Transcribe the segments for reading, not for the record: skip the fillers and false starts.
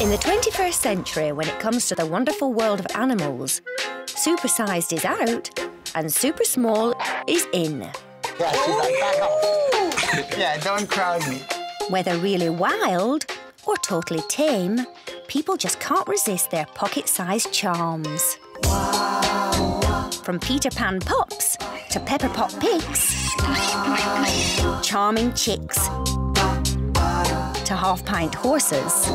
In the 21st century, when it comes to the wonderful world of animals, supersized is out and super small is in. Yeah, she's like, back off. Yeah, don't crowd me. Whether really wild or totally tame, people just can't resist their pocket-sized charms. Wow. From Peter Pan pups to Pepper Pot pigs, charming chicks to half-pint horses.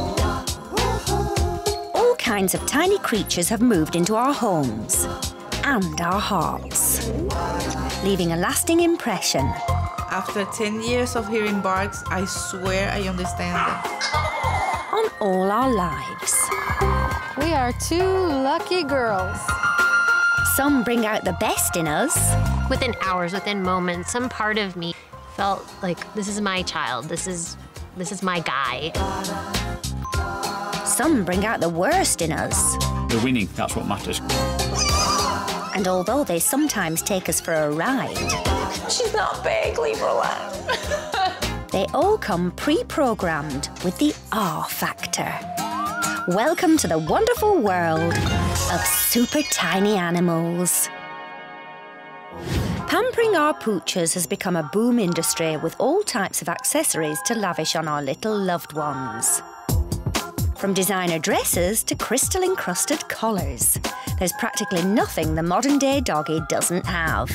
All kinds of tiny creatures have moved into our homes and our hearts, leaving a lasting impression. After 10 years of hearing barks, I swear I understand them. On all our lives. We are two lucky girls. Some bring out the best in us. Within hours, within moments, some part of me felt like this is my child, this is my guy. Some bring out the worst in us. We're winning, that's what matters. And although they sometimes take us for a ride, She's not big, leave her alone. they all come pre-programmed with the R factor. Welcome to the wonderful world of super tiny animals. Pampering our poochers has become a boom industry with all types of accessories to lavish on our little loved ones. From designer dresses to crystal-encrusted collars, there's practically nothing the modern-day doggy doesn't have.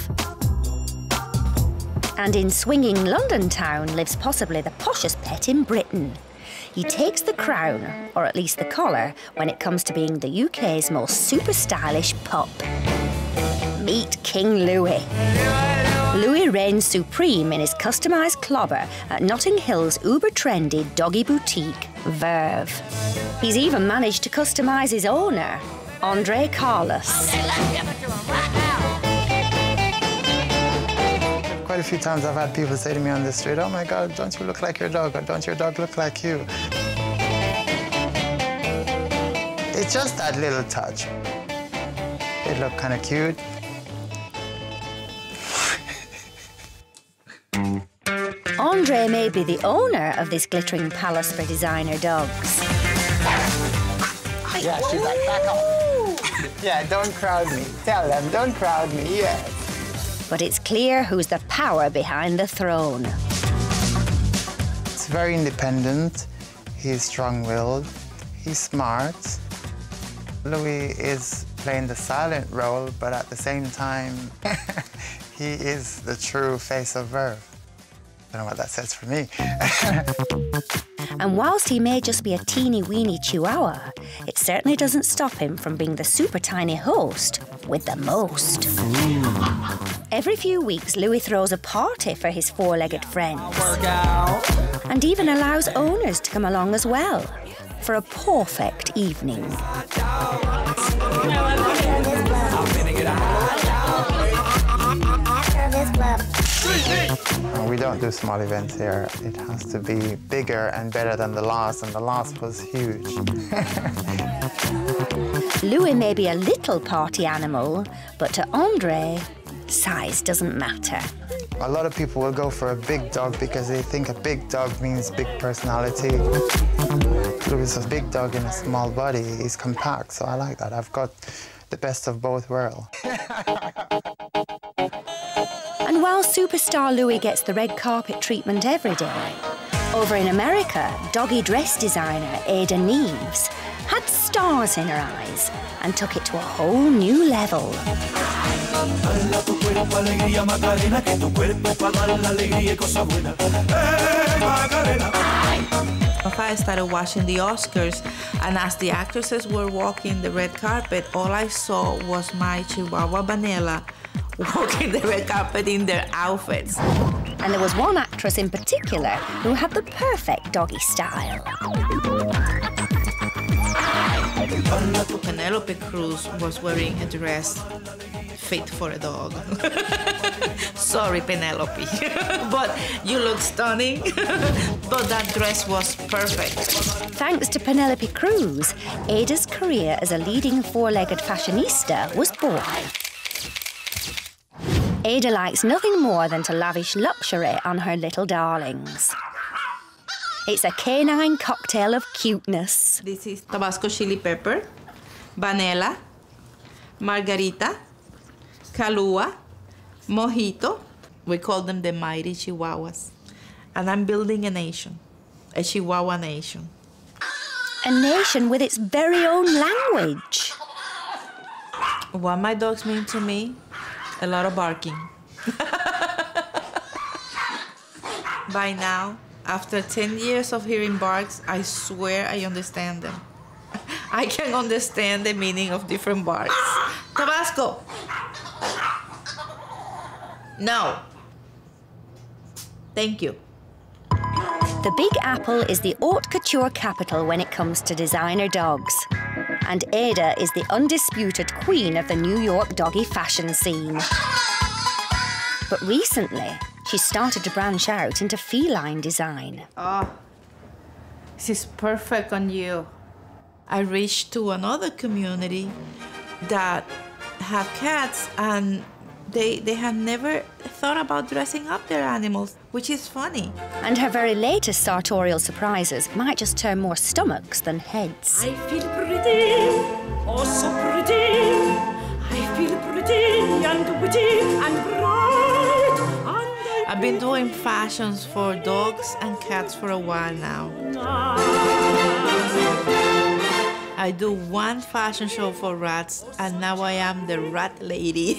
And in swinging London town lives possibly the poshest pet in Britain. He takes the crown, or at least the collar, when it comes to being the UK's most super stylish pup. Meet King Louis. Louis reigns supreme in his customised clobber at Notting Hill's uber-trendy doggy boutique, Verve. He's even managed to customise his owner, Andre Carlos. Quite a few times I've had people say to me on the street, "Oh my God, don't you look like your dog?" or "Don't your dog look like you?" It's just that little touch. They look kind of cute. Andre may be the owner of this glittering palace for designer dogs. Yeah, she's like, back off. Yeah, don't crowd me. Tell them, don't crowd me, yes. But it's clear who's the power behind the throne. He's very independent. He's strong-willed. He's smart. Louis is playing the silent role, but at the same time, he is the true face of Verve. I don't know what that says for me. And whilst he may just be a teeny-weeny chihuahua, it certainly doesn't stop him from being the super tiny host with the most. Every few weeks, Louis throws a party for his four-legged friends. And even allows owners to come along as well for a perfect evening. We don't do small events here. It has to be bigger and better than the last, and the last was huge. Louis may be a little party animal, but to Andre, size doesn't matter. A lot of people will go for a big dog because they think a big dog means big personality. Louis is a big dog in a small body. He's compact, so I like that. I've got the best of both worlds. And while superstar Louis gets the red carpet treatment every day, over in America, doggy dress designer Ada Neves had stars in her eyes and took it to a whole new level. I started watching the Oscars, and as the actresses were walking the red carpet, all I saw was my chihuahua Vanilla walking the red carpet in their outfits. And there was one actress in particular who had the perfect doggy style. Penelope Cruz was wearing a dress fit for a dog. Sorry, Penelope, but you look stunning. But that dress was perfect. Thanks to Penelope Cruz, Ada's career as a leading four-legged fashionista was born. Ada likes nothing more than to lavish luxury on her little darlings. It's a canine cocktail of cuteness. This is Tabasco chili pepper, vanilla, margarita, Kahlua, mojito. We call them the mighty chihuahuas. And I'm building a nation, a chihuahua nation. A nation with its very own language. What my dogs mean to me? A lot of barking. By now, after 10 years of hearing barks, I swear I understand them. I can understand the meaning of different barks. Tabasco! No. Thank you. The Big Apple is the haute couture capital when it comes to designer dogs. And Ada is the undisputed queen of the New York doggy fashion scene. But recently, she started to branch out into feline design. Oh, this is perfect on you. I reached to another community that have cats and they have never thought about dressing up their animals, which is funny. And her very latest sartorial surprises might just turn more stomachs than heads. I feel pretty, oh so pretty. I feel pretty and witty and bright. I've been doing fashions for dogs and cats for a while now. I do one fashion show for rats, and now I am the rat lady.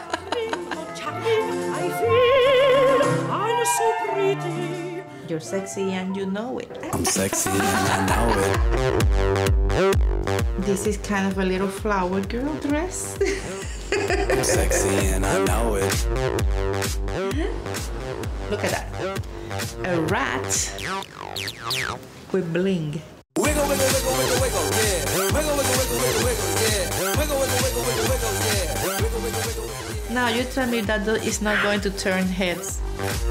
I feel I'm so pretty. You're sexy and you know it. I'm sexy and I know it. This is kind of a little flower girl dress. I'm sexy and I know it. Look at that. A rat with bling. Wiggle, wiggle, wiggle, wiggle, wiggle, yeah. Wiggle, wiggle, wiggle, wiggle, wiggle, yeah. Wiggle, wiggle, wiggle, wiggle, wiggle, yeah. Wiggle, wiggle, wiggle, wiggle. Now you tell me that is not going to turn heads.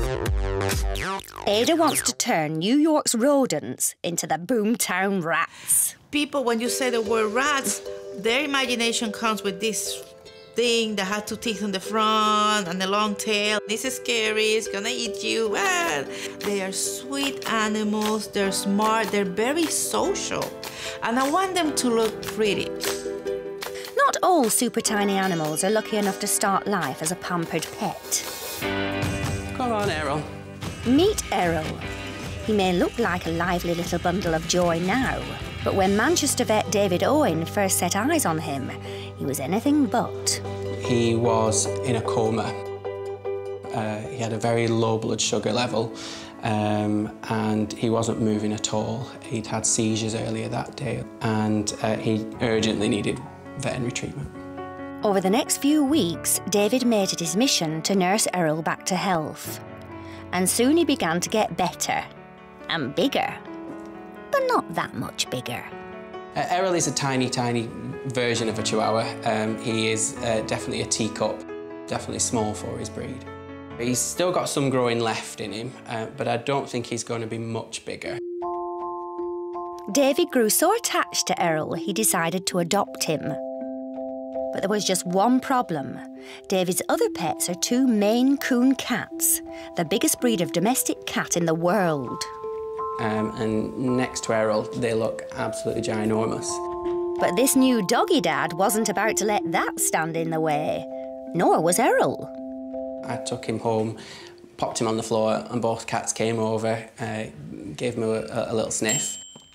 Ada wants to turn New York's rodents into the boomtown rats. People, when you say the word rats, their imagination comes with this thing that has two teeth on the front and a long tail. This is scary, it's gonna eat you. Well, they are sweet animals, they're smart, they're very social. And I want them to look pretty. Not all super tiny animals are lucky enough to start life as a pampered pet. Come on, Errol. Meet Errol. He may look like a lively little bundle of joy now, but when Manchester vet David Owen first set eyes on him, he was anything but. He was in a coma. He had a very low blood sugar level, and he wasn't moving at all. He'd had seizures earlier that day, and he urgently needed veterinary treatment. Over the next few weeks, David made it his mission to nurse Errol back to health. And soon he began to get better and bigger, but not that much bigger. Errol is a tiny, tiny version of a Chihuahua. He is definitely a teacup, definitely small for his breed. He's still got some growing left in him, but I don't think he's going to be much bigger. David grew so attached to Errol, he decided to adopt him. But there was just one problem. David's other pets are two Maine Coon cats, the biggest breed of domestic cat in the world. And next to Errol, they look absolutely ginormous. But this new doggy dad wasn't about to let that stand in the way. Nor was Errol. I took him home, popped him on the floor, and both cats came over, gave him a little sniff,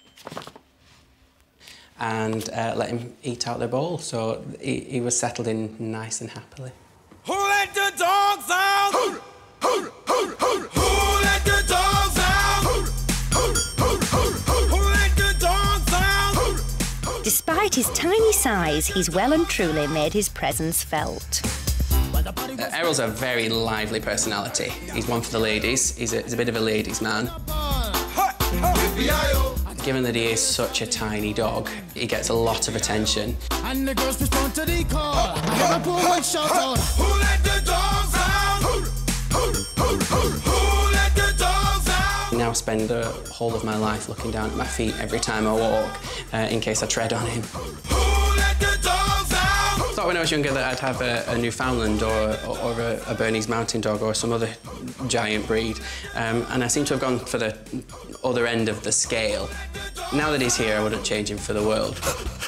and let him eat out their bowl. So he was settled in nice and happily. Who let the dogs out? Who let the dogs out? Who let the dogs out? Despite his tiny size, he's well and truly made his presence felt. Errol's a very lively personality. He's one for the ladies. He's a bit of a ladies' man. Given that he is such a tiny dog, he gets a lot of attention. And the girls respond to the call. Who let the dogs out? Who let the dogs out? I now spend the whole of my life looking down at my feet every time I walk, in case I tread on him. Who let the dogs out? So thought when I was younger that I'd have a Newfoundland or a Bernese Mountain Dog or some other giant breed, and I seem to have gone for the other end of the scale. Now that he's here, I wouldn't change him for the world.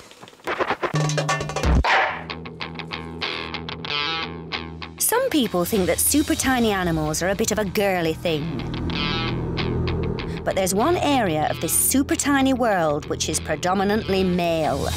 Some people think that super tiny animals are a bit of a girly thing. But there's one area of this super tiny world which is predominantly male.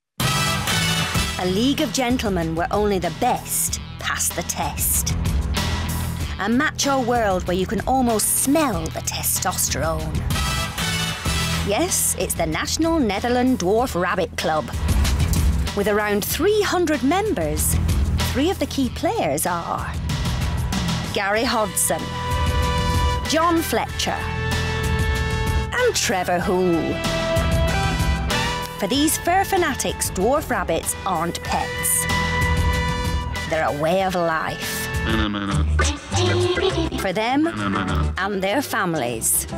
A league of gentlemen where only the best pass the test. A macho world where you can almost smell the testosterone. Yes, it's the National Netherlands Dwarf Rabbit Club. With around 300 members, 3 of the key players are Gary Hodson, John Fletcher, and Trevor Hoole. For these fur fanatics, dwarf rabbits aren't pets. They're a way of life. For them and their families.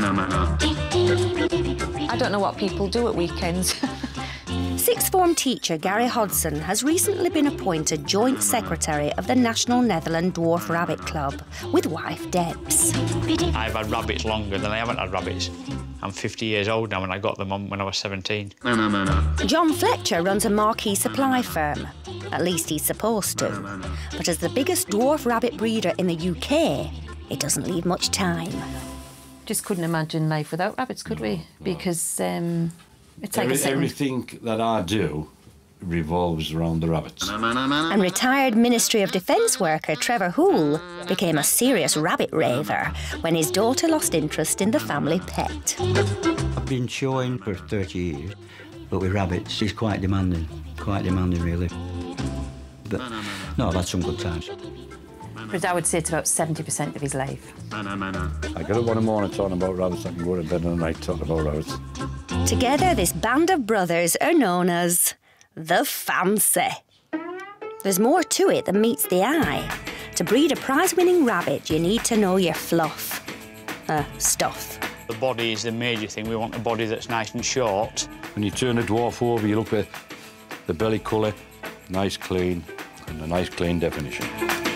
I don't know what people do at weekends. Sixth form teacher Gary Hodson has recently been appointed Joint Secretary of the National Netherlands Dwarf Rabbit Club with wife Debs. I've had rabbits longer than I haven't had rabbits. I'm 50 years old now and I got them when I was 17. John Fletcher runs a marquee supply firm. At least he's supposed to. But as the biggest dwarf rabbit breeder in the UK, it doesn't leave much time. Just couldn't imagine life without rabbits, could we? Because it's like everything that I do revolves around the rabbits. And retired Ministry of Defence worker Trevor Hoole became a serious rabbit raver when his daughter lost interest in the family pet. I've been showing for 30 years, but with rabbits, she's quite demanding really. But no, I've had some good times. But I would say it's about 70% of his life. I get up one morning talking about rabbits, I can go to bed at night talking about rabbits. Together, this band of brothers are known as the Fancy. There's more to it than meets the eye. To breed a prize-winning rabbit, you need to know your fluff. Stuff. The body is the major thing. We want a body that's nice and short. When you turn a dwarf over, you look at the belly colour, nice clean, and a nice clean definition.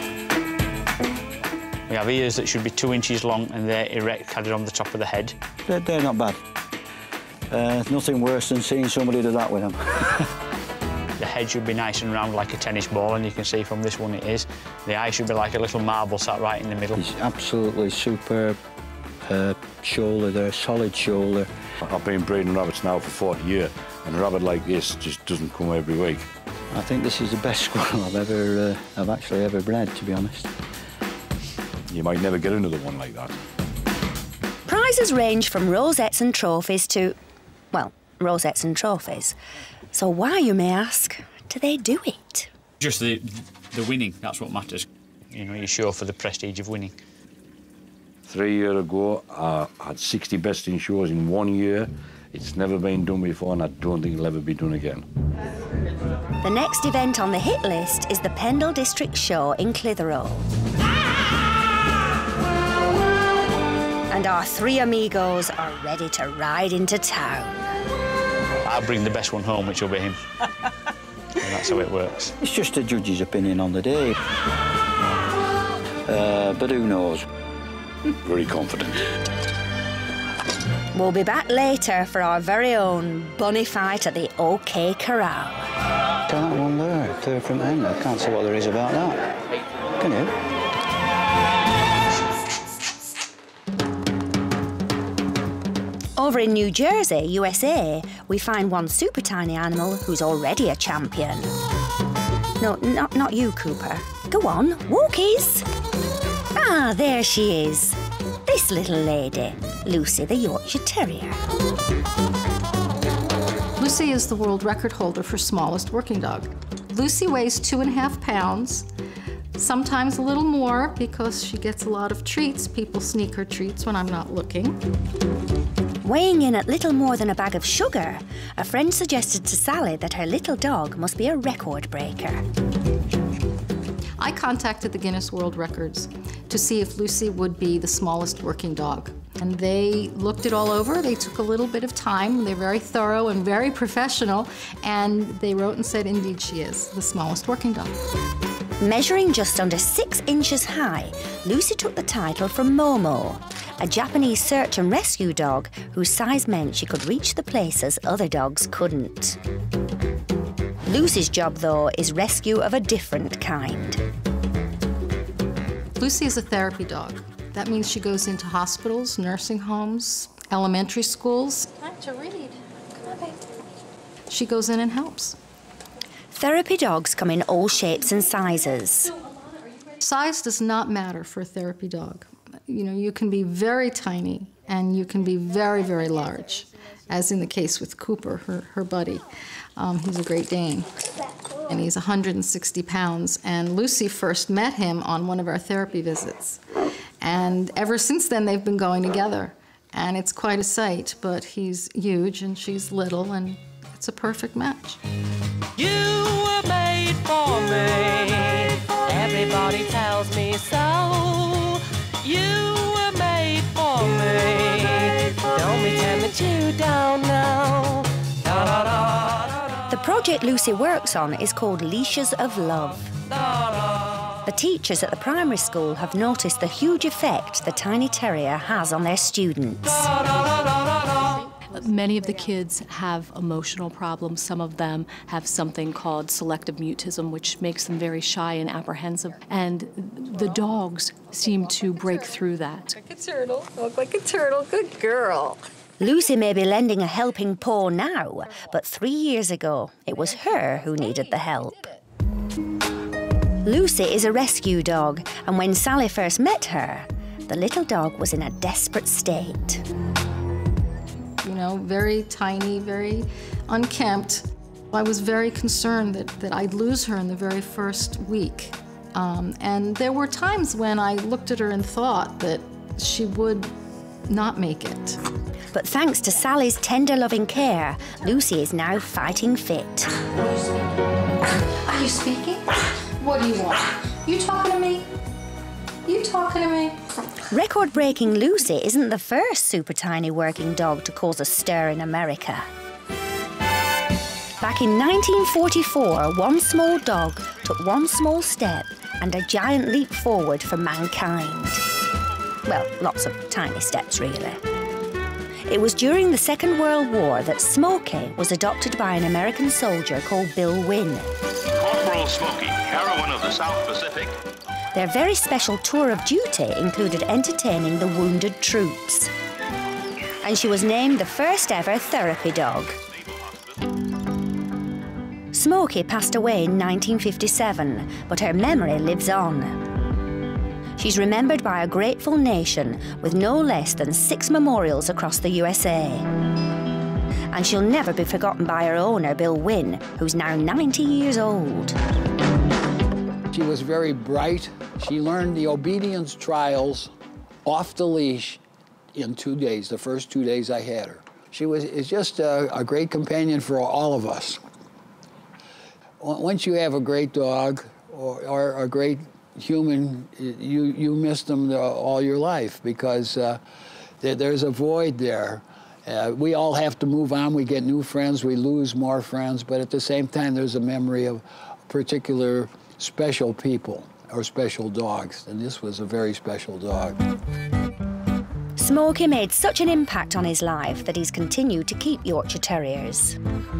We have ears that should be 2 inches long and they're erect, carried on the top of the head. They're not bad. Nothing worse than seeing somebody do that with them. The head should be nice and round like a tennis ball, and you can see from this one it is. The eye should be like a little marble sat right in the middle. He's absolutely superb. Shoulder there, solid shoulder. I've been breeding rabbits now for 40 years, and a rabbit like this just doesn't come every week. I think this is the best squirrel I've actually ever bred, to be honest. You might never get another one like that. Prizes range from rosettes and trophies to, well, rosettes and trophies. So why, you may ask, do they do it? Just the winning, that's what matters. You know, you show for the prestige of winning. 3 years ago, I had 60 best in shows in 1 year. It's never been done before, and I don't think it'll ever be done again. The next event on the hit list is the Pendle District Show in Clitheroe. And our 3 amigos are ready to ride into town. I'll bring the best one home, which will be him. And that's how it works. It's just a judge's opinion on the day. But who knows? Very confident. We'll be back later for our very own bunny fight at the OK Corral. That one there, third from the end. I can't see what there is about that. Can you? Over in New Jersey, USA, we find one super tiny animal who's already a champion. No, not you, Cooper. Go on, walkies. Ah, there she is. This little lady, Lucy the Yorkshire Terrier. Lucy is the world record holder for smallest working dog. Lucy weighs 2.5 pounds, sometimes a little more because she gets a lot of treats. People sneak her treats when I'm not looking. Weighing in at little more than a bag of sugar, a friend suggested to Sally that her little dog must be a record breaker. I contacted the Guinness World Records to see if Lucy would be the smallest working dog. And they looked it all over. They took a little bit of time. They're very thorough and very professional. And they wrote and said, indeed, she is the smallest working dog. Measuring just under 6 inches high, Lucy took the title from Momo, a Japanese search and rescue dog whose size meant she could reach the places other dogs couldn't. Lucy's job, though, is rescue of a different kind. Lucy is a therapy dog. That means she goes into hospitals, nursing homes, elementary schools. Time to read. Come on, babe. She goes in and helps. Therapy dogs come in all shapes and sizes. Size does not matter for a therapy dog. You know, you can be very tiny and you can be very, very large, as in the case with Cooper, her buddy. He's a Great Dane, and he's 160 pounds. And Lucy first met him on one of our therapy visits. And ever since then, they've been going together. And it's quite a sight, but he's huge and she's little, and it's a perfect match. You were made for me. Everybody tells me so. You were made for me. Don't pretend that you don't know. Da, da, da. The project Lucy works on is called Leashes of Love. The teachers at the primary school have noticed the huge effect the tiny terrier has on their students. Many of the kids have emotional problems. Some of them have something called selective mutism, which makes them very shy and apprehensive. And the dogs seem to break through that. Like a turtle. Look like a turtle. Good girl. Lucy may be lending a helping paw now, but 3 years ago, it was her who needed the help. Lucy is a rescue dog, and when Sally first met her, the little dog was in a desperate state. You know, very tiny, very unkempt. I was very concerned that I'd lose her in the very first week. And there were times when I looked at her and thought that she would not make it. But thanks to Sally's tender, loving care, Lucy is now fighting fit. Are you speaking? What do you want? You talking to me? You talking to me? Record-breaking Lucy isn't the first super tiny working dog to cause a stir in America. Back in 1944, one small dog took one small step and a giant leap forward for mankind. Well, lots of tiny steps, really. It was during the Second World War that Smokey was adopted by an American soldier called Bill Wynn. Corporal Smokey, heroine of the South Pacific. Their very special tour of duty included entertaining the wounded troops. And she was named the first ever therapy dog. Smokey passed away in 1957, but her memory lives on. She's remembered by a grateful nation with no less than 6 memorials across the USA. And she'll never be forgotten by her owner, Bill Wynn, who's now 90 years old. She was very bright. She learned the obedience trials off the leash in 2 days, the first 2 days I had her. She is just a great companion for all of us. Once you have a great dog or a great human, you miss them all your life because there's a void there. We all have to move on. We get new friends, we lose more friends, but at the same time, there's a memory of particular special people or special dogs, and this was a very special dog. Smokey made such an impact on his life that he's continued to keep Yorkshire Terriers.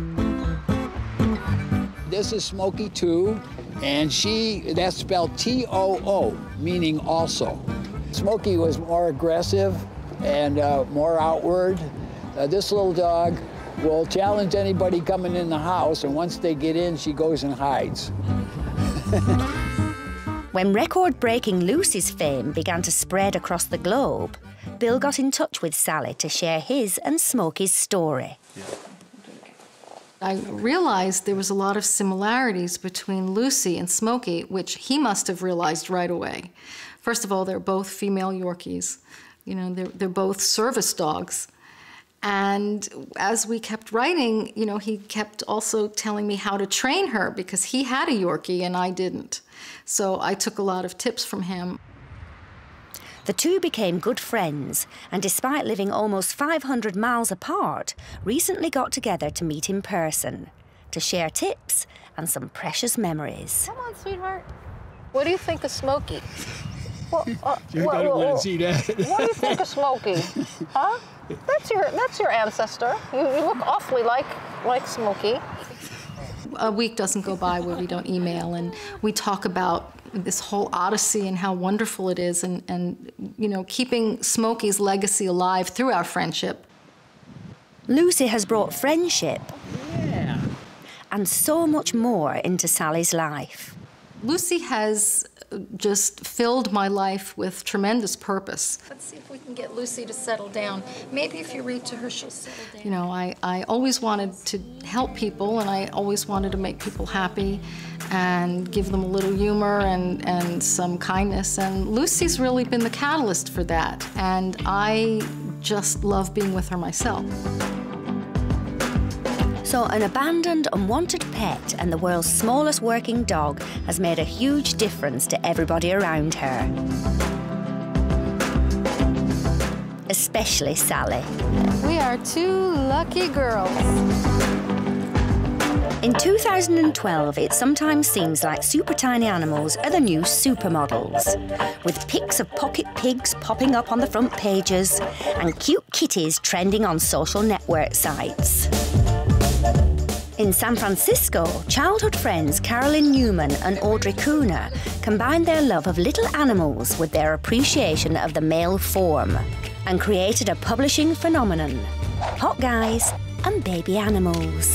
This is Smokey 2, and that's spelled T-O-O, meaning also. Smokey was more aggressive and more outward. This little dog will challenge anybody coming in the house, and once they get in, she goes and hides. When record-breaking Lucy's fame began to spread across the globe, Bill got in touch with Sally to share his and Smokey's story. I realized there was a lot of similarities between Lucy and Smokey, which he must have realized right away. First of all, they're both female Yorkies. You know, they're both service dogs. And as we kept writing, you know, he kept also telling me how to train her because he had a Yorkie and I didn't. So I took a lot of tips from him. The The two became good friends, and despite living almost 500 miles apart, recently got together to meet in person, to share tips and some precious memories. Come on, sweetheart. What do you think of Smokey? You don't want to see that. What do you think of Smokey? Huh? That's your ancestor. You look awfully like Smokey. A week doesn't go by where we don't email, and we talk about this whole odyssey and how wonderful it is, and you know, keeping Smokey's legacy alive through our friendship. Lucy has brought friendship and so much more into Sally's life. Lucy has just filled my life with tremendous purpose. Let's see if we can get Lucy to settle down. Maybe if you read to her, she'll settle down. You know, I always wanted to help people, and I always wanted to make people happy and give them a little humor and some kindness, and Lucy's really been the catalyst for that, and I just love being with her myself. So an abandoned, unwanted pet and the world's smallest working dog has made a huge difference to everybody around her. Especially Sally. We are two lucky girls. In 2012, it sometimes seems like super tiny animals are the new supermodels, with pics of pocket pigs popping up on the front pages and cute kitties trending on social network sites. In San Francisco, childhood friends Carolyn Newman and Audrey Cooner combined their love of little animals with their appreciation of the male form and created a publishing phenomenon, Hot Guys and Baby Animals.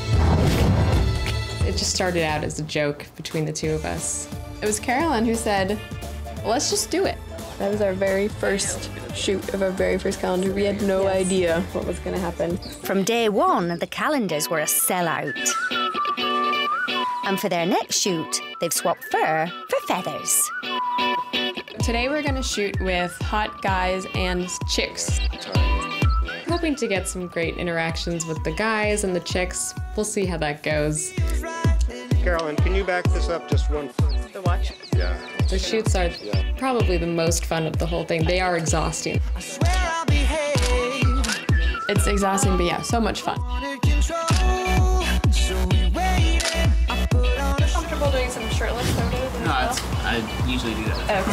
It just started out as a joke between the two of us. It was Carolyn who said, let's just do it. That was our very first shoot of our very first calendar. We had no idea what was going to happen. From day one, the calendars were a sellout. And for their next shoot, they've swapped fur for feathers. Today we're going to shoot with hot guys and chicks. Hoping to get some great interactions with the guys and the chicks. We'll see how that goes. Carolyn, can you back this up just one? The watch? Yeah. The shoots are probably the most fun of the whole thing. They are exhausting. It's exhausting, but yeah, so much fun. Comfortable doing some shirtless photos? No, I usually do that.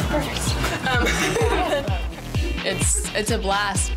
Okay, perfect. It's a blast.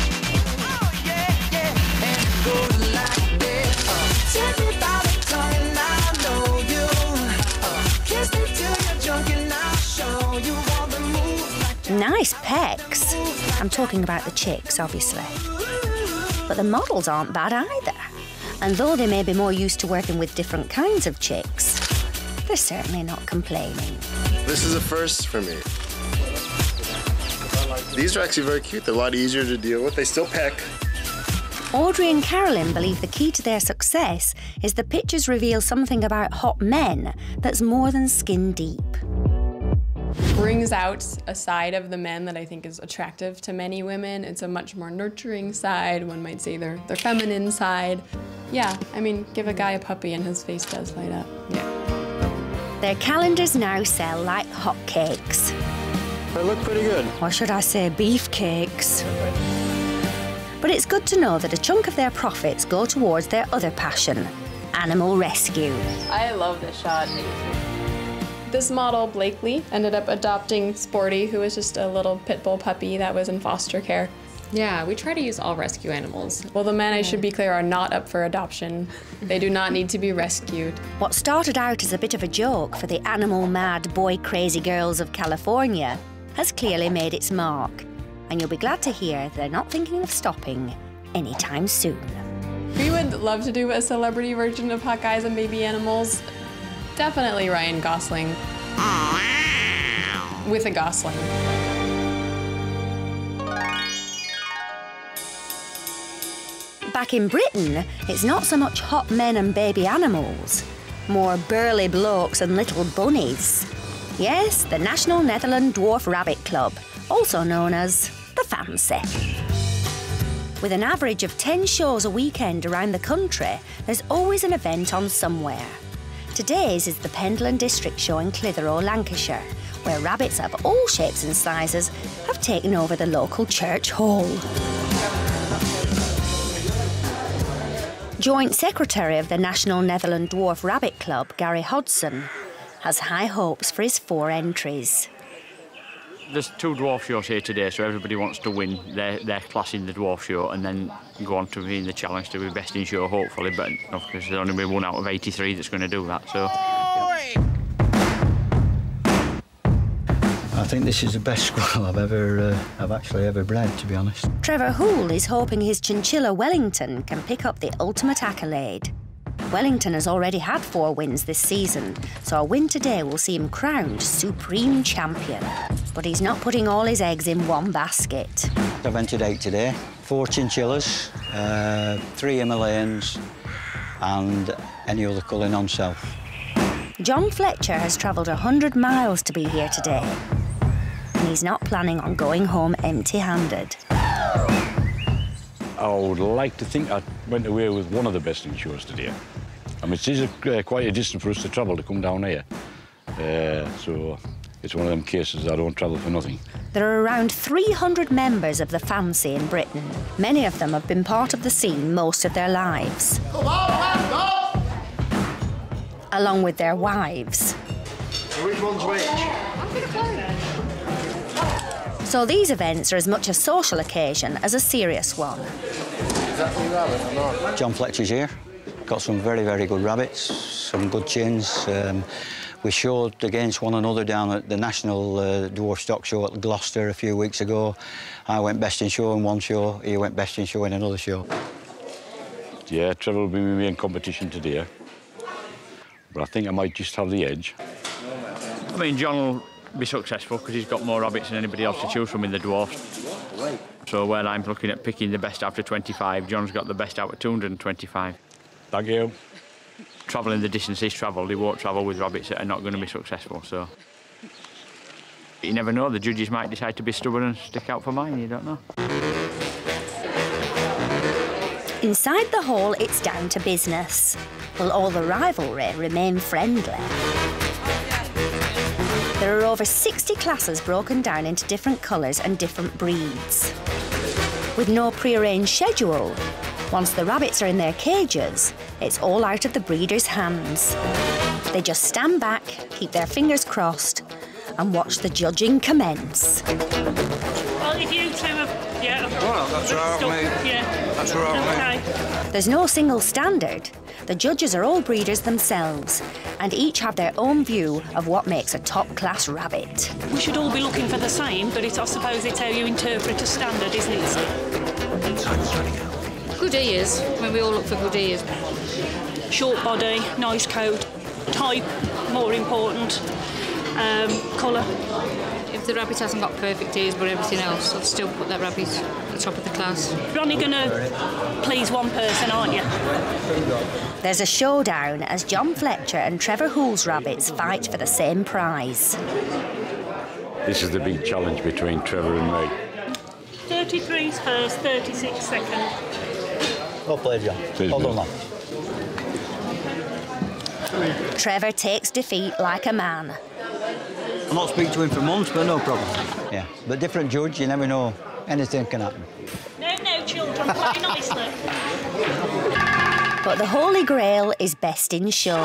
Nice pecs. I'm talking about the chicks, obviously. But the models aren't bad either. And though they may be more used to working with different kinds of chicks, they're certainly not complaining. This is a first for me. These are actually very cute. They're a lot easier to deal with. They still peck. Audrey and Carolyn believe the key to their success is the pictures reveal something about hot men that's more than skin deep. Brings out a side of the men that I think is attractive to many women. It's a much more nurturing side. One might say their feminine side. Yeah, I mean, give a guy a puppy and his face does light up. Yeah. Their calendars now sell like hotcakes. They look pretty good. Or should I say beefcakes? But it's good to know that a chunk of their profits go towards their other passion, animal rescue. I love this shot. This model, Blakely, ended up adopting Sporty, who was just a little pit bull puppy that was in foster care. Yeah, we try to use all rescue animals. Well, the men, I should be clear, are not up for adoption. They do not need to be rescued. What started out as a bit of a joke for the animal-mad, boy-crazy girls of California has clearly made its mark. And you'll be glad to hear they're not thinking of stopping anytime soon. We would love to do a celebrity version of Hot Guys and Baby Animals. Definitely Ryan Gosling. With a Gosling. Back in Britain, it's not so much hot men and baby animals, more burly blokes and little bunnies. Yes, the National Netherland Dwarf Rabbit Club, also known as the Fancy. With an average of 10 shows a weekend around the country, there's always an event on somewhere. Today's is the Pendle and District Show in Clitheroe, Lancashire, where rabbits of all shapes and sizes have taken over the local church hall. Joint Secretary of the National Netherland Dwarf Rabbit Club, Gary Hodson, has high hopes for his 4 entries. There's 2 dwarf shows here today, so everybody wants to win their class in the dwarf show and then go on to be in the challenge to be best in show, hopefully. But of course, there's only 1 out of 83 that's going to do that. So. I think this is the best squirrel I've actually ever bred, to be honest. Trevor Hoole is hoping his chinchilla Wellington can pick up the ultimate accolade. Wellington has already had 4 wins this season, so a win today will see him crowned supreme champion. But he's not putting all his eggs in one basket. I've entered 8 today. 4 chinchillas, 3 Himalayans, and any other colour non-self. John Fletcher has travelled 100 miles to be here today. And he's not planning on going home empty-handed. I would like to think I went away with one of the best in shows today. I mean, it is quite a distance for us to travel to come down here. So it's one of them cases I don't travel for nothing. There are around 300 members of the fancy in Britain. Many of them have been part of the scene most of their lives. Come on, go! Along with their wives. Which one's which? So these events are as much a social occasion as a serious one. Is that your rabbit or not? John Fletcher's here. Got some very, very good rabbits, some good chins. We showed against one another down at the National Dwarf Stock Show at Gloucester a few weeks ago. I went best in show in one show, he went best in show in another show. Yeah, Trevor will be with me in competition today. But I think I might just have the edge. I mean, John will be successful because he's got more rabbits than anybody else to choose from in the dwarfs. So where I'm looking at picking the best out of 25, John's got the best out of 225. Thank you. Travelling the distance he's travelled, he won't travel with rabbits that are not going to be successful, so. You never know, the judges might decide to be stubborn and stick out for mine, you don't know. Inside the hall, it's down to business. Will all the rivalry remain friendly? There are over 60 classes broken down into different colours and different breeds. With no pre-arranged schedule, once the rabbits are in their cages, it's all out of the breeder's hands. They just stand back, keep their fingers crossed, and watch the judging commence. Well, if you 2 have... Yeah. Well, that's right, mate. Yeah. That's right, okay. mate. There's no single standard. The judges are all breeders themselves, and each have their own view of what makes a top-class rabbit. We should all be looking for the same, but I suppose it's how you interpret a standard, isn't it? Good ears. I mean, we all look for good ears. Short body, nice coat, type, more important, colour. If the rabbit hasn't got perfect ears but everything else, I'd still put that rabbit at the top of the class. You're only going to please one person, aren't you? There's a showdown as John Fletcher and Trevor Hoole's rabbits fight for the same prize. This is the big challenge between Trevor and me. 33's first, 36 second. Well played, John. Hold on, lad. Trevor takes defeat like a man. I'll not speak to him for months, but no problem. Yeah, but different judge, you never know. Anything can happen. No, children, play nicely. But the Holy Grail is best in show.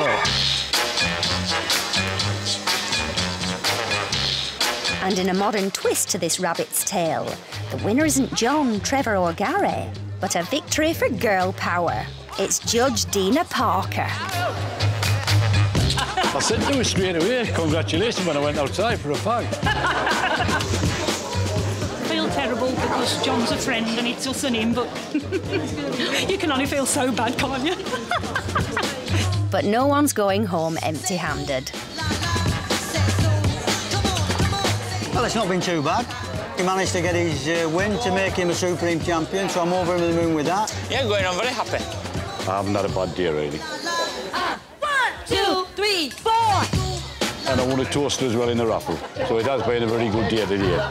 And in a modern twist to this rabbit's tale, the winner isn't John, Trevor or Gary, but a victory for girl power. It's Judge Dina Parker. I said to her straight away, congratulations, when I went outside for a fag. I feel terrible because John's a friend and it's us and him, but you can only feel so bad, can't you? But no one's going home empty-handed. Well, it's not been too bad. He managed to get his win to make him a Supreme Champion, so I'm over the moon with that. Yeah, I'm going on very happy. I haven't had a bad day, really. 1, 2, 3, 4. And I won a toaster as well in the raffle, so it has been a very good day today.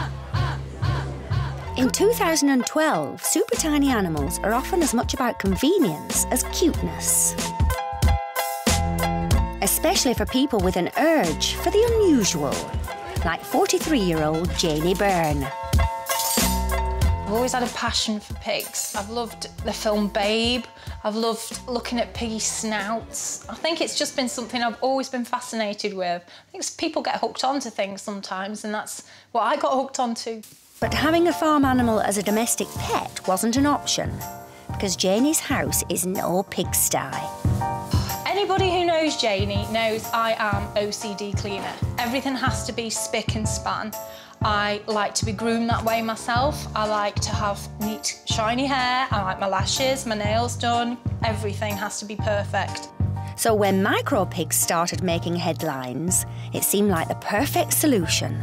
In 2012, super tiny animals are often as much about convenience as cuteness. Especially for people with an urge for the unusual. like 43-year-old Janie Byrne. I've always had a passion for pigs. I've loved the film Babe. I've loved looking at piggy snouts. I think it's just been something I've always been fascinated with. I think people get hooked onto things sometimes, and that's what I got hooked onto. But having a farm animal as a domestic pet wasn't an option, because Janie's house is no pigsty. Anybody who knows Janie knows I am OCD cleaner. Everything has to be spick and span. I like to be groomed that way myself. I like to have neat, shiny hair. I like my lashes, my nails done. Everything has to be perfect. So when micro pigs started making headlines, it seemed like the perfect solution.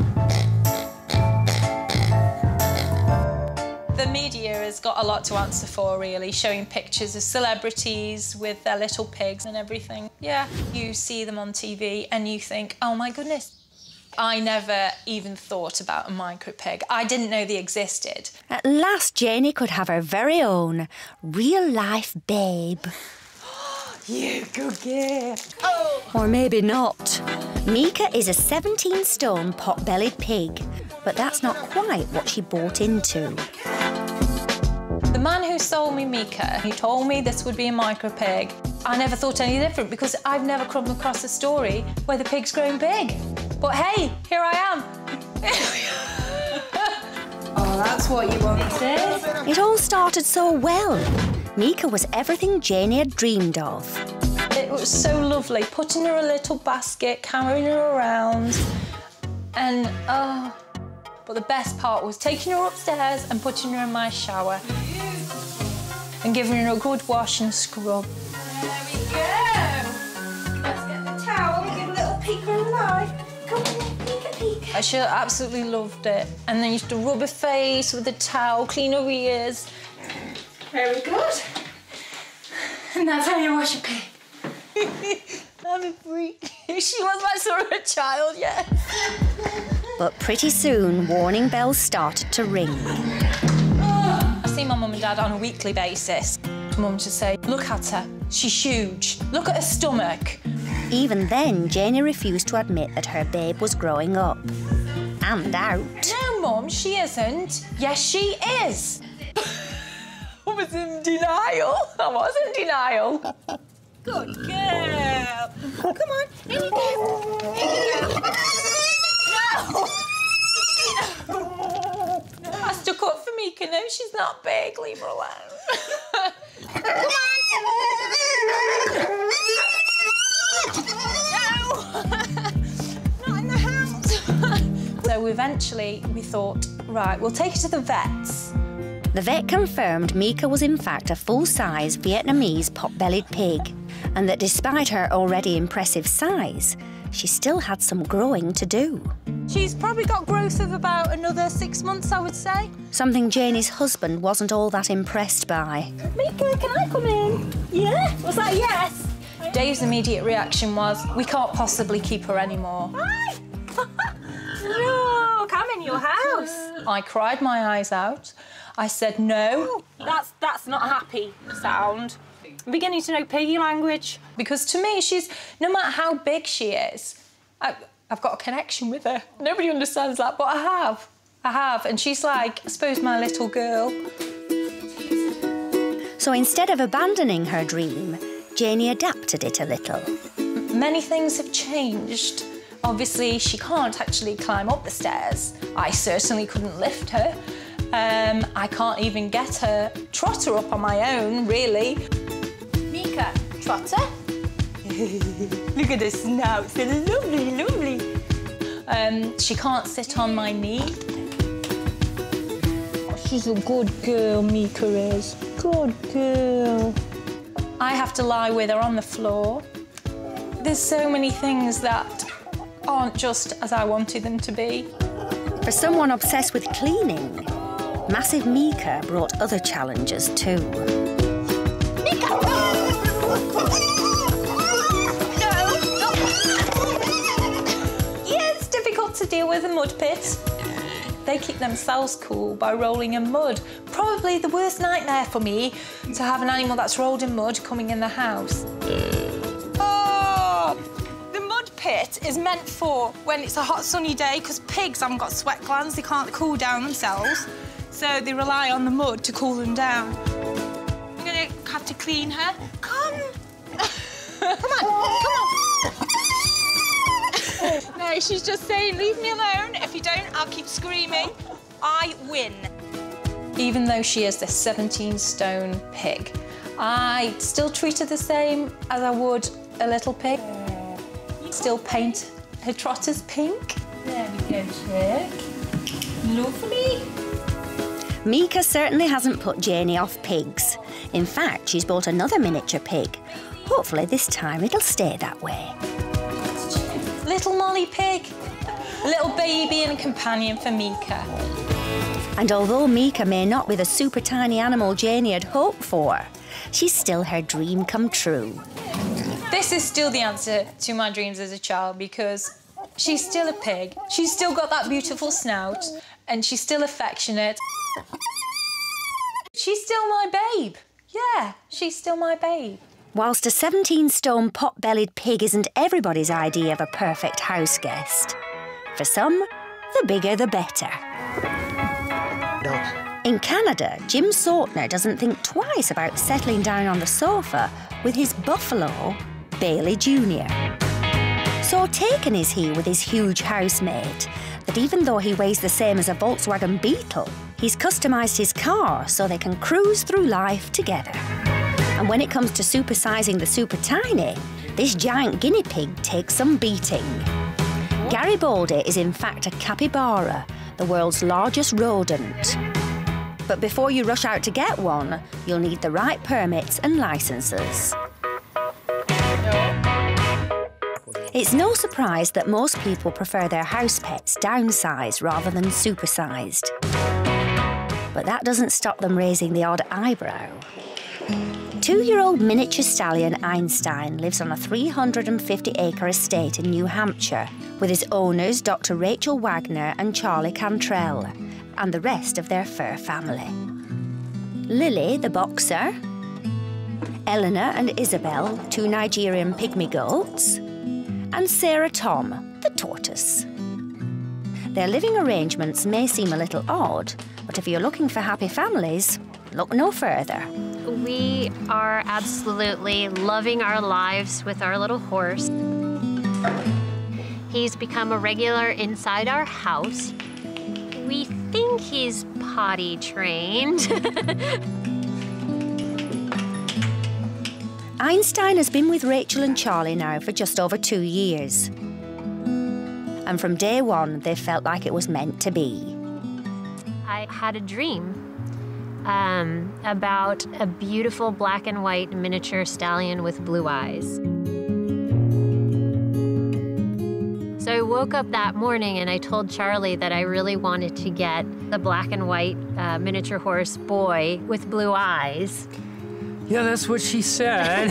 The media has got a lot to answer for, really, showing pictures of celebrities with their little pigs and everything. Yeah, you see them on TV and you think, oh my goodness. I never even thought about a micro pig. I didn't know they existed. At last, Janie could have her very own real-life babe. You good girl. Oh. Or maybe not. Mika is a 17-stone pot-bellied pig, but that's not quite what she bought into. The man who sold me Mika, he told me this would be a micro pig. I never thought any different because I've never come across a story where the pig's grown big. But hey, here I am. Oh, that's what you wanted. It all started so well. Mika was everything Janie had dreamed of. It was so lovely, putting her in a little basket, carrying her around, and but the best part was taking her upstairs and putting her in my shower and giving her a good wash and scrub. There we go. Let's get the towel and give a little peek alive. Come on, peek. She absolutely loved it. And then used to rub her face with a towel, clean her ears. Very good. And that's how you wash a pig. I'm a freak. She was my sort of a child, yeah. But pretty soon, warning bells started to ring. I see my mum and dad on a weekly basis. Mum to say, look at her, she's huge. Look at her stomach. Even then, Janie refused to admit that her babe was growing up. And out. No, Mum, she isn't. Yes, she is. I was in denial. I was in denial. Good girl. Come on, in you go. In you go. No. I stuck up for Mika. No, she's not big. Leave her alone. Come on. No. Not in the house. So eventually we thought, right, we'll take her to the vets. The vet confirmed Mika was in fact a full-size Vietnamese pot-bellied pig, and that despite her already impressive size, she still had some growing to do. She's probably got growth of about another 6 months, I would say. Something Janie's husband wasn't all that impressed by. Mika, can I come in? Yeah? Was that yes? Dave's immediate reaction was, we can't possibly keep her anymore. Hi! Look, I'm in your house. I cried my eyes out. I said no. That's not a happy sound. I'm beginning to know piggy language. Because to me, no matter how big she is, I've got a connection with her. Nobody understands that, but I have. And she's like, I suppose, my little girl. So instead of abandoning her dream, Janie adapted it a little. Many things have changed. Obviously, she can't actually climb up the stairs. I certainly couldn't lift her. I can't even get her, trot her up on my own, really. Mika, trotter. Look at her snout, so lovely, lovely. She can't sit on my knee. Oh, she's a good girl, Mika is. Good girl. I have to lie with her on the floor. There's so many things that aren't just as I wanted them to be. For someone obsessed with cleaning, massive Mika brought other challenges too. Mika! Yeah, it's difficult to deal with a mud pit. They keep themselves cool by rolling in mud. Probably the worst nightmare for me, to have an animal that's rolled in mud coming in the house. Oh, the mud pit jacket is meant for when it's a hot sunny day, because pigs haven't got sweat glands, they can't cool down themselves, so they rely on the mud to cool them down. I'm gonna have to clean her. Come! Come on, come on! No, she's just saying, leave me alone. If you don't, I'll keep screaming. I win. Even though she is the 17-stone pig, I still treat her the same as I would a little pig. Still paint her trotters pink. There we go, Chick. Lovely. Mika certainly hasn't put Janie off pigs. In fact, she's bought another miniature pig. Hopefully this time it'll stay that way. Little Molly pig. A little baby and companion for Mika. And although Mika may not be the super tiny animal Janie had hoped for, she's still her dream come true. This is still the answer to my dreams as a child, because she's still a pig, she's still got that beautiful snout, and she's still affectionate. She's still my babe. Yeah, she's still my babe. Whilst a 17-stone pot-bellied pig isn't everybody's idea of a perfect house guest, for some, the bigger the better. In Canada, Jim Sautner doesn't think twice about settling down on the sofa with his buffalo, Bailey Jr. So taken is he with his huge housemate that even though he weighs the same as a Volkswagen Beetle, he's customised his car so they can cruise through life together. And when it comes to supersizing the super tiny, this giant guinea pig takes some beating. Garibaldi is in fact a capybara, the world's largest rodent. But before you rush out to get one, you'll need the right permits and licenses. It's no surprise that most people prefer their house pets downsized rather than supersized. But that doesn't stop them raising the odd eyebrow. 2-year-old miniature stallion Einstein lives on a 350-acre estate in New Hampshire with his owners Dr. Rachel Wagner and Charlie Cantrell, and the rest of their fur family. Lily, the boxer, Eleanor and Isabel, 2 Nigerian pygmy goats, and Sarah Tom, the tortoise. Their living arrangements may seem a little odd, but if you're looking for happy families, look no further. We are absolutely loving our lives with our little horse. He's become a regular inside our house. We think he's potty trained. Einstein has been with Rachel and Charlie now for just over 2 years. And from day one, they felt like it was meant to be. I had a dream about a beautiful black and white miniature stallion with blue eyes. So I woke up that morning and I told Charlie that I really wanted to get the black and white miniature horse boy with blue eyes. Yeah, that's what she said.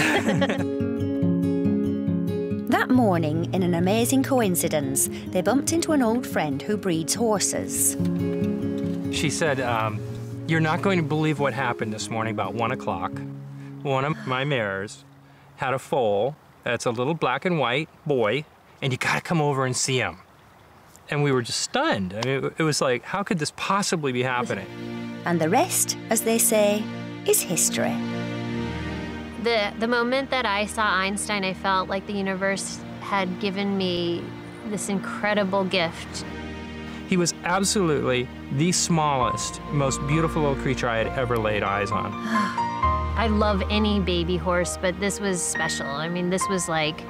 That morning, in an amazing coincidence, they bumped into an old friend who breeds horses. She said, you're not going to believe what happened this morning about 1 o'clock. One of my mares had a foal that's a little black and white boy, and you gotta come over and see him. And we were just stunned. I mean, it was like, how could this possibly be happening? And the rest, as they say, is history. The moment that I saw Einstein, I felt like the universe had given me this incredible gift. He was absolutely the smallest, most beautiful little creature I had ever laid eyes on. I love any baby horse, but this was special. I mean, this was like,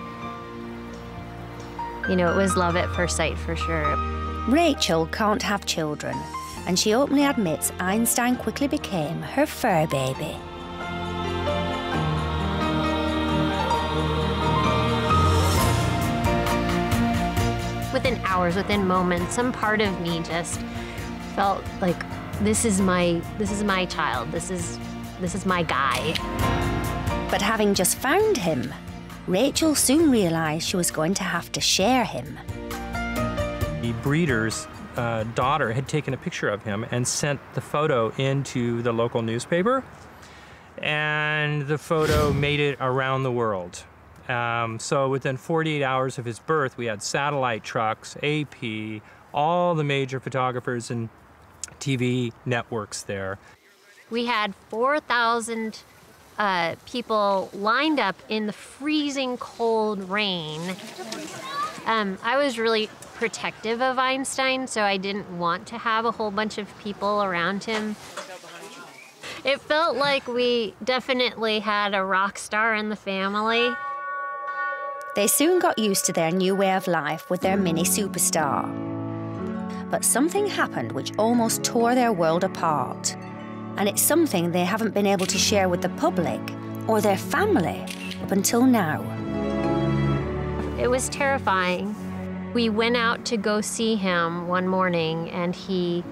you know, it was love at first sight for sure. Rachel can't have children, and she openly admits Einstein quickly became her fur baby. Within hours, within moments, some part of me just felt like this is my child. This is my guy. But having just found him, Rachel soon realized she was going to have to share him. The breeder's daughter had taken a picture of him and sent the photo into the local newspaper, and the photo made it around the world. So within 48 hours of his birth, we had satellite trucks, AP, all the major photographers and TV networks there. We had 4,000 people lined up in the freezing cold rain. I was really protective of Einstein, so I didn't want to have a whole bunch of people around him. It felt like we definitely had a rock star in the family. They soon got used to their new way of life with their mini superstar. But something happened which almost tore their world apart. And it's something they haven't been able to share with the public or their family up until now. It was terrifying. We went out to go see him one morning, and he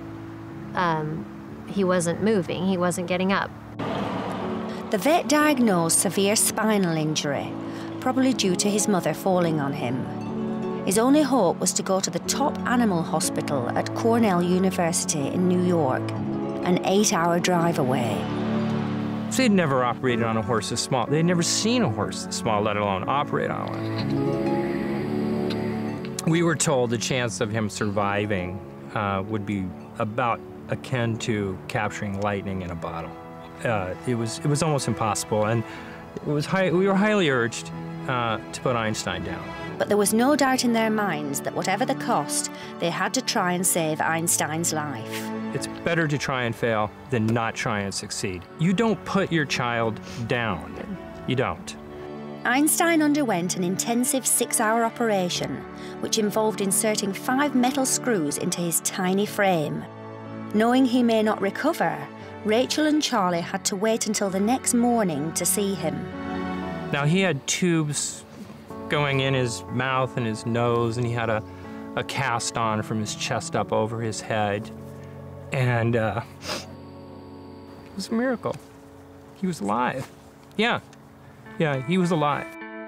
wasn't moving. He wasn't getting up. The vet diagnosed severe spinal injury, probably due to his mother falling on him. His only hope was to go to the top animal hospital at Cornell University in New York, an 8-hour drive away. So they'd never operated on a horse this small. They'd never seen a horse this small, let alone operate on one. We were told the chance of him surviving would be about akin to capturing lightning in a bottle. It was almost impossible, and we were highly urged to put Einstein down. But there was no doubt in their minds that whatever the cost, they had to try and save Einstein's life. It's better to try and fail than not try and succeed. You don't put your child down. You don't. Einstein underwent an intensive 6-hour operation, which involved inserting 5 metal screws into his tiny frame. Knowing he may not recover, Rachel and Charlie had to wait until the next morning to see him. Now, he had tubes going in his mouth and his nose, and he had a cast on from his chest up over his head. And it was a miracle. He was alive. Yeah, he was alive.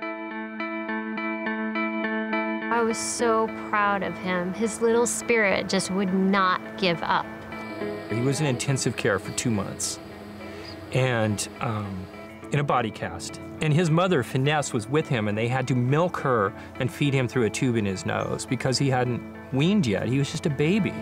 I was so proud of him. His little spirit just would not give up. He was in intensive care for 2 months, and in a body cast. And his mother, Finesse, was with him, and they had to milk her and feed him through a tube in his nose because he hadn't weaned yet. He was just a baby.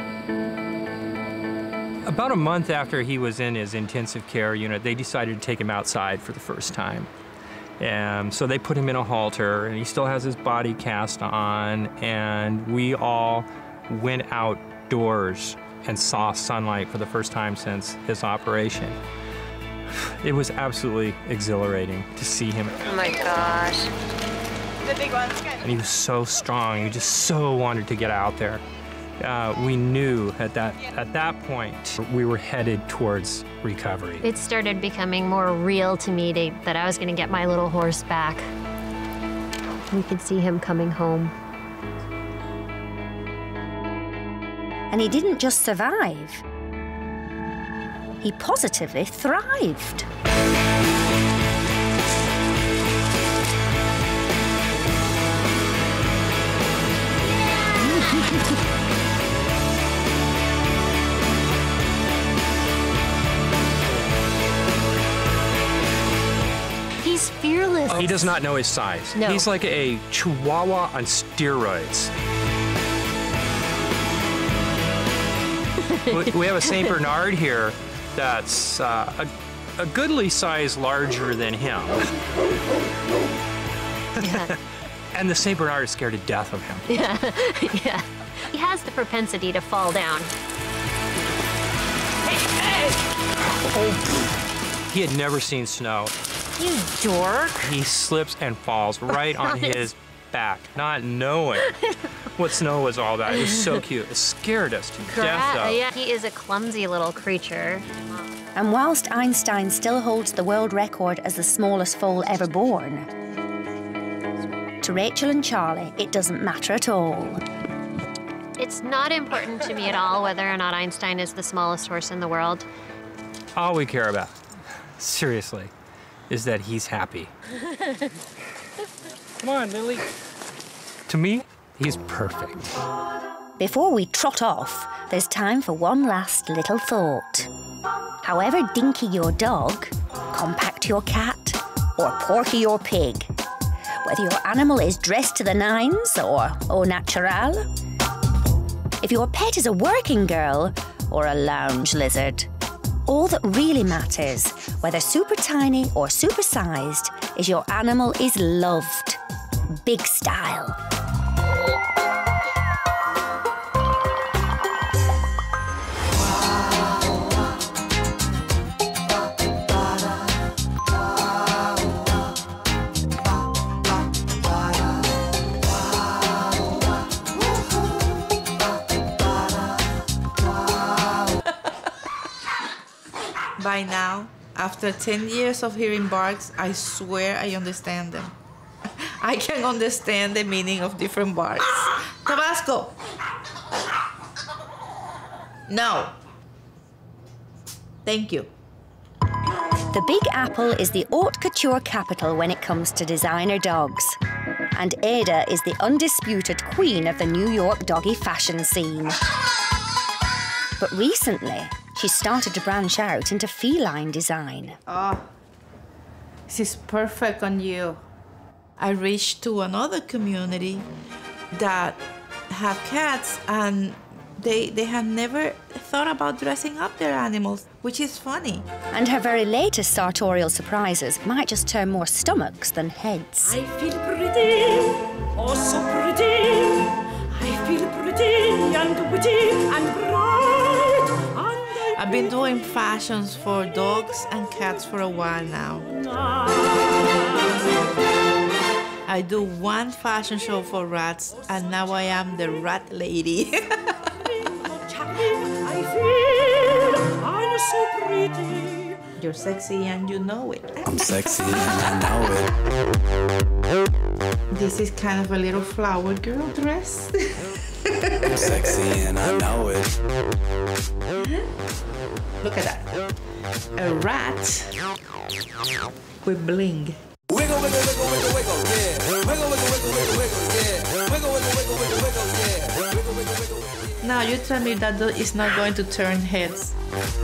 About a month after he was in his intensive care unit, they decided to take him outside for the first time. And so they put him in a halter, and he still has his body cast on, and we all went outdoors and saw sunlight for the first time since his operation. It was absolutely exhilarating to see him. Oh my gosh. The big one's good. And he was so strong. He just so wanted to get out there. We knew at that point we were headed towards recovery. It started becoming more real to me that I was going to get my little horse back. We could see him coming home. And he didn't just survive. He positively thrived. He's fearless. He does not know his size. No. He's like a chihuahua on steroids. We have a St. Bernard here that's a goodly size larger than him. Yeah. And the St. Bernard is scared to death of him. Yeah, yeah. He has the propensity to fall down. He had never seen snow. You dork. He slips and falls right on his back, not knowing what snow was all about. It was so cute. It scared us to death, though. Yeah, he is a clumsy little creature. And whilst Einstein still holds the world record as the smallest foal ever born, to Rachel and Charlie, it doesn't matter at all. It's not important to me at all whether or not Einstein is the smallest horse in the world. All we care about, seriously, is that he's happy. Come on, Lily. To me, he's perfect. Before we trot off, there's time for one last little thought. However dinky your dog, compact your cat, or porky your pig, whether your animal is dressed to the nines or au natural, if your pet is a working girl or a lounge lizard. All that really matters, whether super tiny or super sized, is your animal is loved. Big style. By now, after 10 years of hearing barks, I swear I understand them. I can understand the meaning of different barks. Tabasco! No. Thank you. The Big Apple is the haute couture capital when it comes to designer dogs. And Ada is the undisputed queen of the New York doggy fashion scene. But recently, she started to branch out into feline design. Oh, this is perfect on you. I reached to another community that have cats and they have never thought about dressing up their animals, which is funny. And her very latest sartorial surprises might just turn more stomachs than heads. I feel pretty, oh so pretty. I feel pretty and witty and bright. I've been doing fashions for dogs and cats for a while now. I do one fashion show for rats, and now I am the rat lady. I feel I'm so pretty. You're sexy and you know it. I'm sexy and I know it. This is kind of a little flower girl dress. I'm sexy and I know it. Look at that. A rat with bling. Wiggle, wiggle, wiggle, wiggle, wiggle, yeah. Wiggle, wiggle, wiggle, wiggle, wiggle, yeah. Wiggle, wiggle, wiggle, wiggle, wiggle, yeah. Wiggle, wiggle, wiggle, wiggle. Now you tell me that it's not going to turn heads.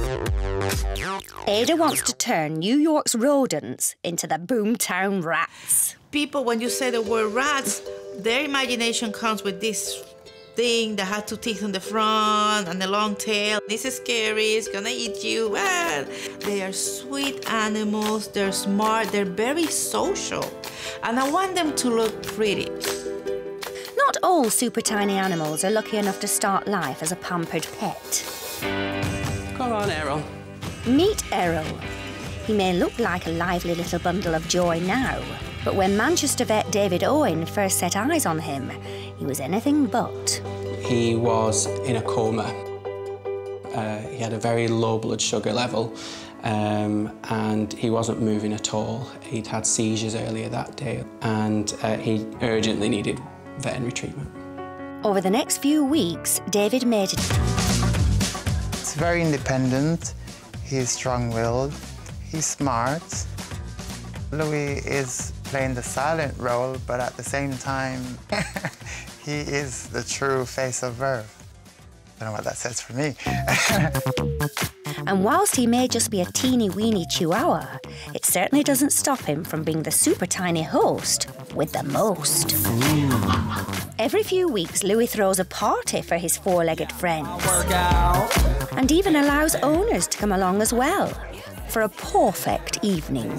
Ada wants to turn New York's rodents into the boomtown rats. People, when you say the word rats, their imagination comes with this thing that has two teeth on the front and a long tail. This is scary, it's gonna eat you. Well, they are sweet animals, they're smart, they're very social. And I want them to look pretty. Not all super tiny animals are lucky enough to start life as a pampered pet. Come on, Errol. Meet Errol. He may look like a lively little bundle of joy now, but when Manchester vet David Owen first set eyes on him, he was anything but. He was in a coma. He had a very low blood sugar level, and he wasn't moving at all. He'd had seizures earlier that day, and he urgently needed veterinary treatment. Over the next few weeks, David made it. He's very independent, he's strong-willed, he's smart. Louis is playing the silent role, but at the same time, he is the true face of Verve. I don't know what that says for me. And whilst he may just be a teeny-weeny chihuahua, it certainly doesn't stop him from being the super tiny host with the most. Every few weeks, Louis throws a party for his four-legged friends. And even allows owners to come along as well for a perfect evening.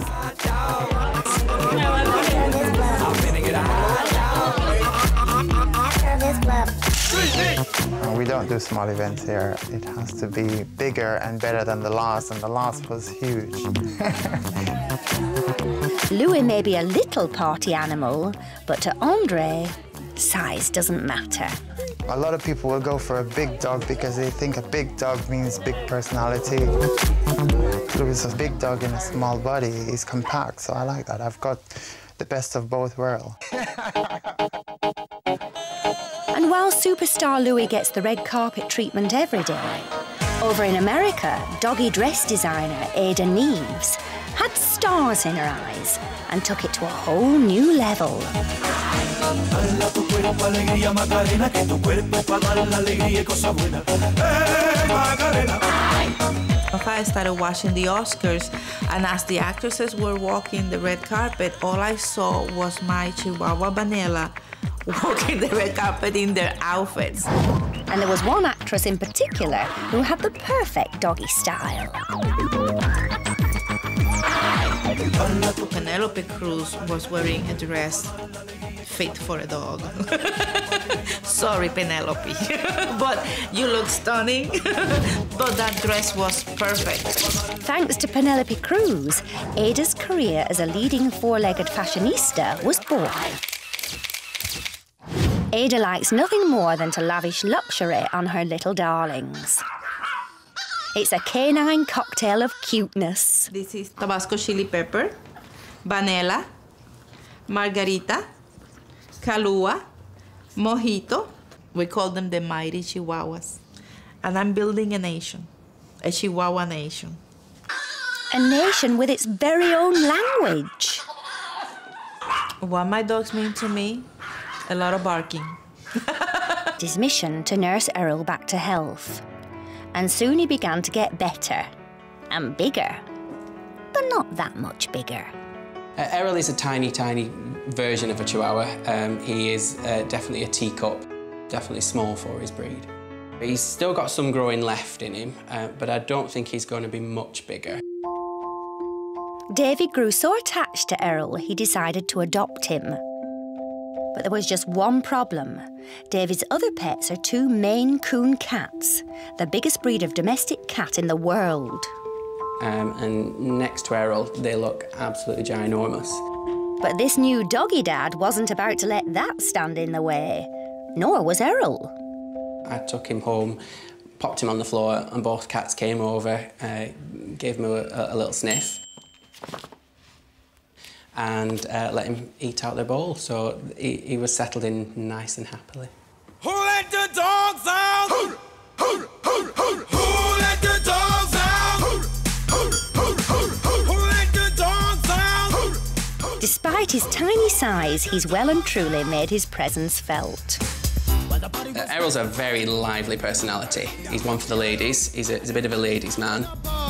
We don't do small events here. It has to be bigger and better than the last, and the last was huge. Louis may be a little party animal, but to Andre, size doesn't matter. A lot of people will go for a big dog because they think a big dog means big personality. Louis is a big dog in a small body. He's compact, so I like that. I've got the best of both worlds. And while superstar Louis gets the red carpet treatment every day, over in America, doggy dress designer Ada Neves had stars in her eyes and took it to a whole new level. I started watching the Oscars, and as the actresses were walking the red carpet, all I saw was my Chihuahua Vanilla walking the red carpet in their outfits. And there was one actress in particular who had the perfect doggy style. Penelope Cruz was wearing a dress fit for a dog. Sorry, Penelope, but you look stunning. But that dress was perfect. Thanks to Penelope Cruz, Ada's career as a leading four-legged fashionista was born. Ada likes nothing more than to lavish luxury on her little darlings. It's a canine cocktail of cuteness. This is Tabasco chili pepper, vanilla, margarita, Kahlua, mojito. We call them the mighty Chihuahuas. And I'm building a nation, a Chihuahua nation. A nation with its very own language. What my dogs mean to me? A lot of barking. His mission to nurse Errol back to health. And soon he began to get better and bigger, but not that much bigger. Errol is a tiny, tiny version of a Chihuahua. He is definitely a teacup, definitely small for his breed. He's still got some growing left in him, but I don't think he's going to be much bigger. Davy grew so attached to Errol, he decided to adopt him. But there was just one problem. Davy's other pets are two Maine Coon cats, the biggest breed of domestic cat in the world. And next to Errol, they look absolutely ginormous. But this new doggy dad wasn't about to let that stand in the way. Nor was Errol. I took him home, popped him on the floor, and both cats came over, gave him a little sniff, and let him eat out their bowl. So he was settled in nice and happily. Who let the dogs out? Who let the dogs out? Who let the dogs out? Despite his tiny size, he's well and truly made his presence felt. Errol's a very lively personality. He's one for the ladies. He's a bit of a ladies' man.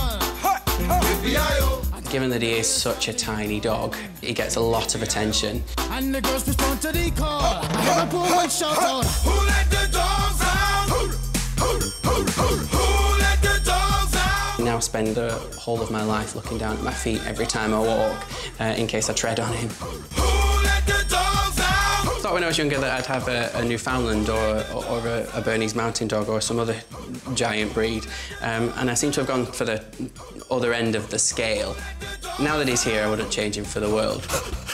Given that he is such a tiny dog, he gets a lot of attention. And the girls respond to the call. I have a poor one shout out. Who let the dogs out? Who let the dogs out? I now spend the whole of my life looking down at my feet every time I walk, in case I tread on him. Who let the dogs out? I thought when I was younger that I'd have a Newfoundland or a Bernese Mountain Dog or some other giant breed, and I seem to have gone for the other end of the scale. Now that he's here, I wouldn't change him for the world.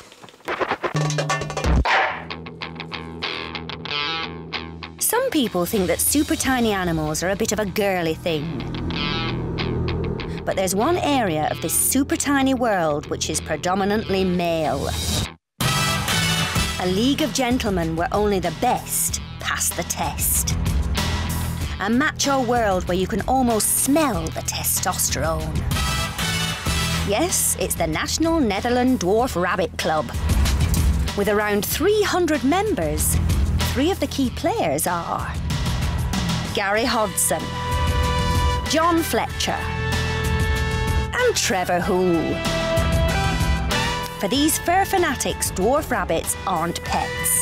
Some people think that super tiny animals are a bit of a girly thing. But there's one area of this super tiny world which is predominantly male. A league of gentlemen where only the best pass the test. A macho world where you can almost smell the testosterone. Yes, it's the National Netherlands Dwarf Rabbit Club. With around 300 members, 3 of the key players are Gary Hodson, John Fletcher, and Trevor Hoole. For these fur fanatics, dwarf rabbits aren't pets.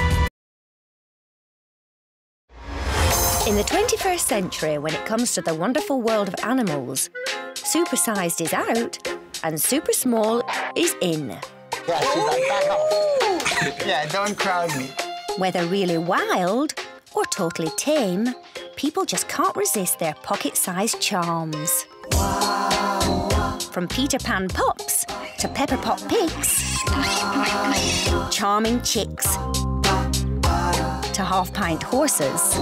In the 21st century, when it comes to the wonderful world of animals, supersized is out and super small is in. Yeah, she's like, back off. Yeah, don't crowd me. Whether really wild or totally tame, people just can't resist their pocket-sized charms. From Peter Pan pups to Pepper Pot pigs, charming chicks to half-pint horses.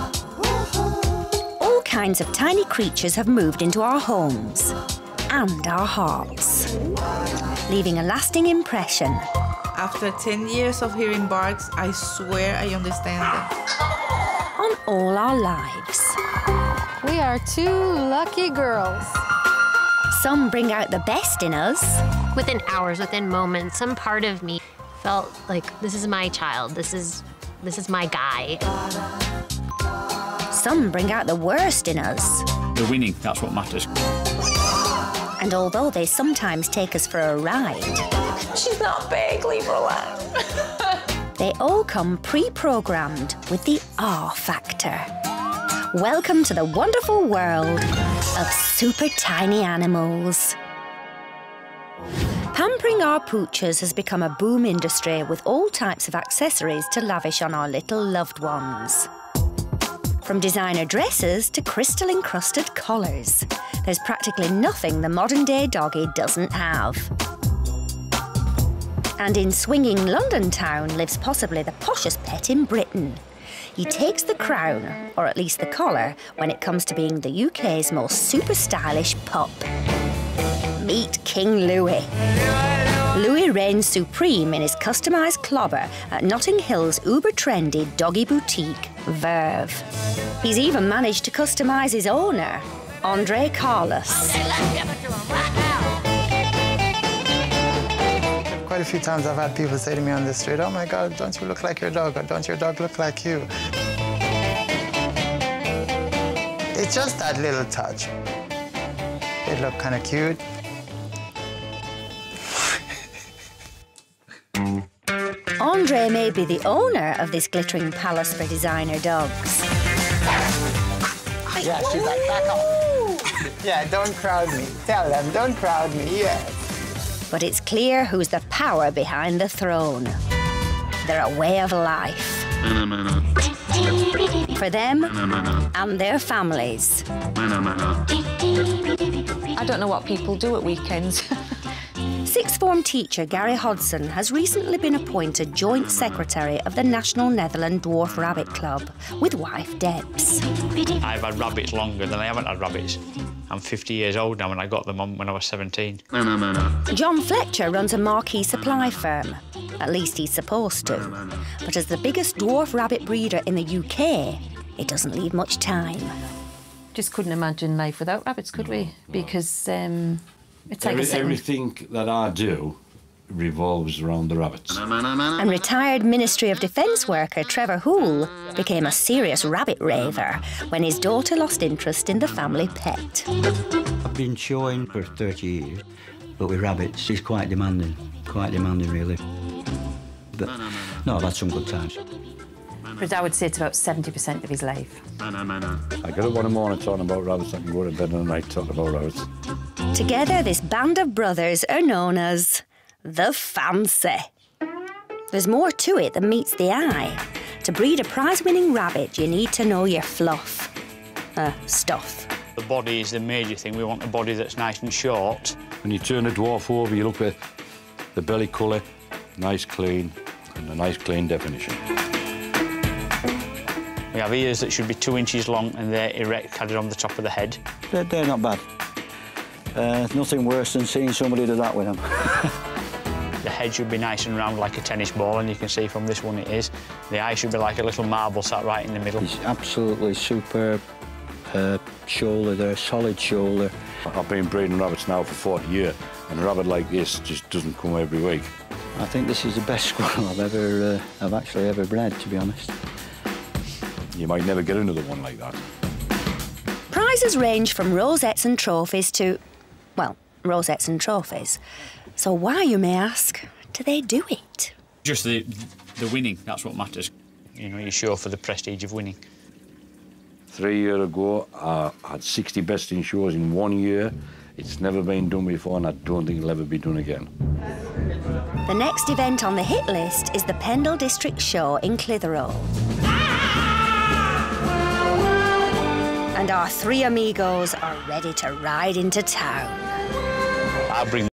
All kinds of tiny creatures have moved into our homes and our hearts, leaving a lasting impression. After 10 years of hearing barks, I swear I understand them. On all our lives. We are 2 lucky girls. Some bring out the best in us. Within hours, within moments, some part of me felt like this is my child, this is my guy. Some bring out the worst in us. We're winning, that's what matters. And although they sometimes take us for a ride, She's not big, leave her alone. they all come pre-programmed with the R factor. Welcome to the wonderful world of super tiny animals. Pampering our poochers has become a boom industry with all types of accessories to lavish on our little loved ones. From designer dresses to crystal-encrusted collars, there's practically nothing the modern-day doggy doesn't have. And in swinging London town lives possibly the poshest pet in Britain. He takes the crown, or at least the collar, when it comes to being the UK's most super stylish pup. Meet King Louis. Louis reigns supreme in his customised clobber at Notting Hill's uber-trendy doggy boutique, Verve. He's even managed to customise his owner, Andre Carlos. Quite a few times I've had people say to me on the street, "Oh my God, don't you look like your dog?" or "Don't your dog look like you?" It's just that little touch. They look kind of cute. Andre may be the owner of this glittering palace for designer dogs. Yeah, she's like, back off. Yeah, don't crowd me. Tell them, don't crowd me, yes. But it's clear who's the power behind the throne. They're a way of life. For them and their families. I don't know what people do at weekends. Sixth form teacher Gary Hodson has recently been appointed Joint Secretary of the National Netherland Dwarf Rabbit Club with wife Debs. I've had rabbits longer than I haven't had rabbits. I'm 50 years old now and I got them when I was 17. John Fletcher runs a marquee supply firm. At least he's supposed to. But as the biggest dwarf rabbit breeder in the UK, it doesn't leave much time. Just couldn't imagine life without rabbits, could we? Because it's like everything that I do revolves around the rabbits. And retired Ministry of Defence worker Trevor Hoole became a serious rabbit raver when his daughter lost interest in the family pet. I've been showing for 30 years, but with rabbits, she's quite demanding really. But no, I've had some good times. But I would say it's about 70% of his life. I get up one morning talking about rabbits, I can go to bed at night talking about rabbits. Together, this band of brothers are known as the Fancy. There's more to it than meets the eye. To breed a prize-winning rabbit, you need to know your fluff. Stuff. The body is the major thing. We want a body that's nice and short. When you turn a dwarf over, you look at the belly colour, nice clean, and a nice clean definition. We have ears that should be 2 inches long and they're erect, carried on the top of the head. They're not bad. Nothing worse than seeing somebody do that with them. The head should be nice and round like a tennis ball, and you can see from this one it is. The eye should be like a little marble sat right in the middle. It's absolutely superb shoulder there, solid shoulder. I've been breeding rabbits now for 40 years, and a rabbit like this just doesn't come every week. I think this is the best squirrel I've actually ever bred, to be honest. You might never get another one like that. Prizes range from rosettes and trophies to, well, rosettes and trophies. So why, you may ask, do they do it? Just the winning, that's what matters. You know, you show for the prestige of winning. 3 years ago, I had 60 best in shows in 1 year. It's never been done before, and I don't think it'll ever be done again. The next event on the hit list is the Pendle District Show in Clitheroe. And our three amigos are ready to ride into town. I'll bring